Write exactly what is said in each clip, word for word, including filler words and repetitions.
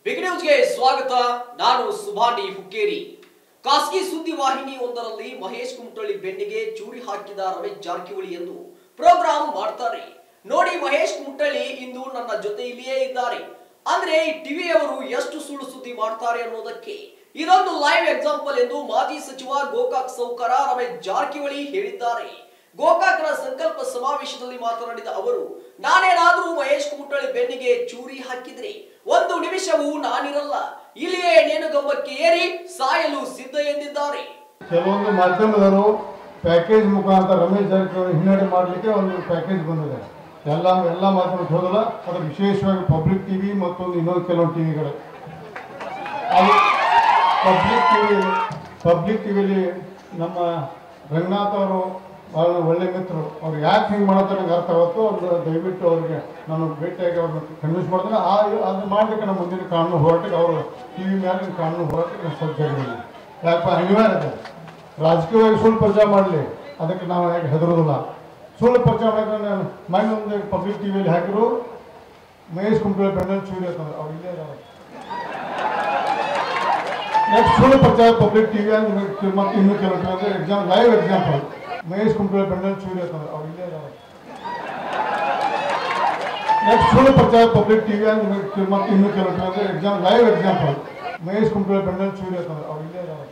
Big ನ್ಯೂಸ್ಗೆ ಸ್ವಾಗತ. ನಾನು ಸುಭಾನಿ ಹುಕ್ಕೇರಿ. ಖಾಸಗಿ ಸುದ್ದಿವಾಹಿನಿ ಒಂದರಲ್ಲಿ ಮಹೇಶ್ ಕುಮಟಳ್ಳಿ ಬೆನ್ನಿಗೆ ಚೂರಿ ಹಾಕಿದ ರಮೇಶ್ ಜಾರಕಿಹೊಳಿ ಎಂದು ಪ್ರೋಗ್ರಾಂ ಮಾಡ್ತಾರೆ. ನೋಡಿ, ಮಹೇಶ್ ಕುಮಟಳ್ಳಿ ಇಂದು ನನ್ನ ಜೊತೆ ಇಲ್ಲಿಯೇ ಇದ್ದಾರೆ. ಅಂದ್ರೆ ಈ ಟಿವಿಯವರು ಎಷ್ಟು ಸುಳ್ಳು ಸುದ್ದಿ ಮಾಡ್ತಾರೆ ಅನ್ನೋದಕ್ಕೆ ಇದೊಂದು ಲೈವ್ ಎಕ್ಸಾಂಪಲ್ ಎಂದು ಮಾಜಿ ಸಚಿವ ಗೋಕಾಕ್ ಸೌಕರ ರಮೇಶ್ ಜಾರಕಿಹೊಳಿ ಹೇಳಿದ್ದಾರೆ. ಗೋಕಾಕ್ನ ಸಂಕಲ್ಪ ಸಮಾವೇಶದಲ್ಲಿ ಮಾತನಾಡಿದ ಅವರು, ನಾನೇನಾದ್ರೂ ಮಹೇಶ್ ಕುಮಟಳ್ಳಿ ಬೆನ್ನಿಗೆ ಚೂರಿ ಹಾಕಿದ್ರೆ ಒಂದು ನಿಮಿಷವೂ ನಾನಿರಲ್ಲ, ಇಲ್ಲಿಯೇ ನೇಣುಗಂಬಕ್ಕೆ ಏರಿ ಸಾಯಲು ಸಿದ್ಧ ಎಂದಿದ್ದಾರೆ. ಕೆಲವೊಂದು ಮಾಧ್ಯಮದವರು ಪ್ಯಾಕೇಜ್ ಮುಖಾಂತರ ರಮೇಶ್ ಜಾರಕಿಹೊಳಿ ಹಿನ್ನಡೆ ಮಾಡಲಿಕ್ಕೆ ಒಂದು ಪ್ಯಾಕೇಜ್ ಬಂದಿದೆ. ಎಲ್ಲ ಎಲ್ಲ ಮಾಧ್ಯಮಕ್ಕೆ ಹೋದಲ್ಲ, ಅದು ವಿಶೇಷವಾಗಿ ಪಬ್ಲಿಕ್ ಟಿವಿ ಮತ್ತು ಇನ್ನೊಂದು ಕೆಲವೊಂದು ಟಿವಿಗಳು. ಅದು ಪಬ್ಲಿಕ್ ಟಿವಿ ಪಬ್ಲಿಕ್ ಟಿವಿಲಿ ನಮ್ಮ ರಂಗನಾಥ್ ಅವರು ಭಾಳ ಒಳ್ಳೆ ಮಿತ್ರರು. ಅವ್ರು ಯಾಕೆ ಹಿಂಗೆ ಮಾಡತ್ತಾರೆ ನಂಗೆ ಅರ್ಥ ಆಗುತ್ತೋ ಅವ್ರು ದಯವಿಟ್ಟು ಅವ್ರಿಗೆ ನಾನು ಭೇಟಿಯಾಗಿ ಅವ್ರನ್ನ ಕನ್ವಿನ್ಸ್ ಮಾಡ್ತೀನಿ. ಆ ಅದು ಮಾಡಲಿಕ್ಕೆ ನಮ್ಮ ಮುಂದಿನ ಕಾನೂನು ಹೋರಾಟಕ್ಕೆ ಅವರು ಟಿ ವಿ ಮೇಲೆ ಕಾನೂನು ಹೋರಾಟಕ್ಕೆ ನಾನು ಸಜ್ಜಾಗಿದ್ದೀನಿ. ಯಾಕಪ್ಪ ಅನಿವಾರ್ಯ ಇದೆ. ರಾಜಕೀಯವಾಗಿ ಸುಳ್ಳು ಪ್ರಚಾರ ಮಾಡಲಿ, ಅದಕ್ಕೆ ನಾವು ಯಾಕೆ ಹೆದರೋದಿಲ್ಲ. ಸುಳ್ಳು ಪ್ರಚಾರ ಮಾಡಿದ್ರೆ ನಾನು ಮನೆ ಒಂದು ಪಬ್ಲಿಕ್ ಟಿ ವಿಯಲ್ಲಿ ಹಾಕಿರು ಮಹೇಶ್ ಕುಮಟಳ್ಳಿ ಬೆನ್ನಲ್ಲಿ ಚೂರಿ ಅಂತಂದ್ರೆ ಅವ್ರು ಇಲ್ಲೇ ಇದ್ದಾರೆ. ನೆಕ್ಸ್ಟ್ ಸುಳ್ಳು ಪ್ರಚಾರ ಪಬ್ಲಿಕ್ ಟಿ ವಿ ಅಂದ್ರೆ ಮತ್ತೆ ಇನ್ನೂ ಕೆಲವು ಅಂದರೆ exam live example Mahesh Kumatalli ಬೆನ್ನಲ್ಲಿ ಚೂರಿ ಅಂತಂದ್ರೆ ಅವ್ರು ಇಲ್ಲೇ ಇದ್ದಾರೆ. ನೆಕ್ಸ್ಟ್ ಸುಳ್ಳು ಪ್ರಚಾರ ಪಬ್ಲಿಕ್ ಟಿ ವಿ ಅಂದ್ರೆ ಮತ್ತೆ ಇನ್ನೂ ಕೆಲವು ಅಂದರೆ exam live example Mahesh Kumatalli ಬೆನ್ನಲ್ಲಿ ಚೂರಿ ಅಂತಂದ್ರೆ ಅವ್ರು ಇಲ್ಲೇ ಇದ್ದಾರೆ.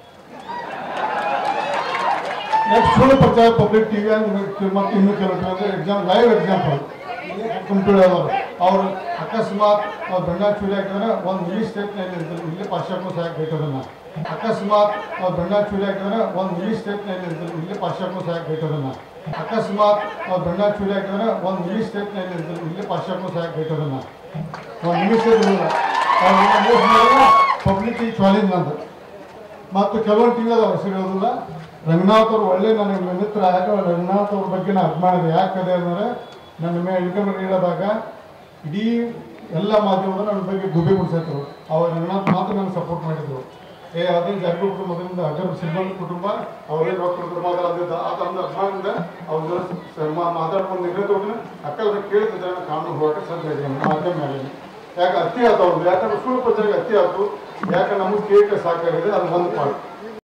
ನೆಕ್ಸ್ಟ್ ಸುಳ್ಳು ಪ್ರಚಾರ ಪಬ್ಲಿಕ್ ಟಿ ವಿ ಅಂದ್ರೆ ಮತ್ತೆ ಇನ್ನೂ ಕೆಲವು ಅಂದರೆ ಎಕ್ಸಾಮ್ ಲೈವ್ ಎಕ್ಸಾಂಪಲ್ ಕುಮಟಳ್ಳಿ ಅವರು ಅವರು ಅಕಸ್ಮಾತ್ ಅವ್ರು ಬೆಣ್ಣ ಚೂರಿ ಹಾಕಿದ್ರೆ ಒಂದು ಮಿಲಿ ಸ್ಟೇಟ್ನಲ್ಲಿ ಇರ್ತಾರೆ, ಇಲ್ಲೇ ಪಾಶ್ಚಾತ್ಯ ಸಹಾಯ ಬೇಕದನ್ನ. ಅಕಸ್ಮಾತ್ ಅವ್ರು ಬೆಣ್ಣ ಚೂರಿ ಹಾಕಿದ್ರೆ ಒಂದು ಮಿಲಿ ಸ್ಟೇಟ್ನಲ್ಲಿ ಇರ್ತಾರೆ, ಇಲ್ಲೇ ಪಾಶ್ಚಾತ್ಯ ಸಹಾಯ ಬೇಕದನ್ನ. ಅಕಸ್ಮಾತ್ ಅವ್ರು ಬೆಣ್ಣ ಚೂರಿ ಹಾಕಿದ್ರೆ ಒಂದು ಮಿಲಿ ಸ್ಟೇಟ್ನಲ್ಲಿ ಇರ್ತಾರೆ, ಇಲ್ಲೇ ಪಾಶ್ಚಾತ್ಯ ಸಹಾಯ ಬೇಕದನ್ನ. ಒಂದು ಮಿಲಿ ಸ್ಟೇಟ್ ಇಲ್ಲ ಅವ್ರು ಪಬ್ಲಿಕ್ ಚಾಲೆಂಜ್ ಅಂತ. ಮತ್ತು ಕೆಲವೊಂದು ಟಿ ವಿ ಅದು ಹೆಸರು ಇರೋದಿಲ್ಲ. ರಂಗನಾಥ್ ಅವರು ಒಳ್ಳೆ ನನಗೆ ಮಿತ್ರ. ಯಾಕೆ ರಂಗನಾಥ್ ಅವ್ರ ಬಗ್ಗೆ ನಾನು ಅಭಿಮಾನ ಇದೆ. ಯಾಕಂದರೆ ಅಂದರೆ ನನ್ನ ಮೇಲೆ ಇನ್ಕಮ್ ನೀಡೋದಾಗ ಇಡೀ ಎಲ್ಲ ಮಾಧ್ಯಮದವರು ನನ್ನ ಬಗ್ಗೆ ಗುಬೆ ಮುಡಿಸಿದ್ರು. ಅವ್ರು ರಂಗನಾಥ್ ಮಾತ್ರ ನನಗೆ ಸಪೋರ್ಟ್ ಮಾಡಿದರು. ಏ ಅದೇ ಜಾರಕಿಹೊಳಿ ಕುಟುಂಬದಿಂದ ಅಗರ್ ಸಿಬ್ಬಂದಿ ಕುಟುಂಬ ಅವರೇ ರೊಕ್ಕ ಕುಟುಂಬ ಅದ ಅದೊಂದು ಅಭಿಮಾನದಿಂದ ಅವ್ರ ಮಾತಾಡ್ಕೊಂಡು ನಿರ್ಣಯ ತಗೊಂಡು ಅಕ್ಕಲ್ಲ ಕೇಳ್ತಿದ್ರೆ ಕಾನೂನು ಹೋರಾಟ ಸಜ್ಜಾಗಿದೆ ಮಾಧ್ಯಮ ಮೇಲೆ. ಯಾಕೆ ಅತಿ ಆಯ್ತು ಅವ್ರದ್ದು, ಯಾಕಂದ್ರೆ ಸುಳ್ಳು ಪ್ರಚಾರಕ್ಕೆ ಅತಿ ಆಯ್ತು. ಯಾಕೆ ನಮಗೆ ಕೇಳಿಕೆ ಸಾಕಾಗಿದೆ, ಅದು ಒಂದು ಪಾರ್ಟ್.